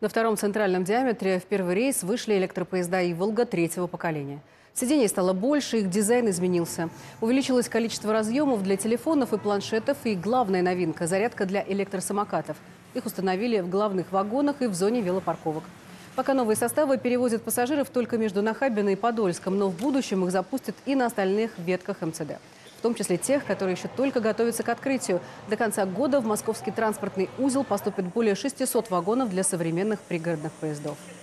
На втором центральном диаметре в первый рейс вышли электропоезда «Иволга» третьего поколения. Сидений стало больше, их дизайн изменился. Увеличилось количество разъемов для телефонов и планшетов. И главная новинка – зарядка для электросамокатов. Их установили в главных вагонах и в зоне велопарковок. Пока новые составы перевозят пассажиров только между Нахабино и Подольском, но в будущем их запустят и на остальных ветках МЦД. В том числе тех, которые еще только готовятся к открытию. До конца года в московский транспортный узел поступит более 600 вагонов для современных пригородных поездов.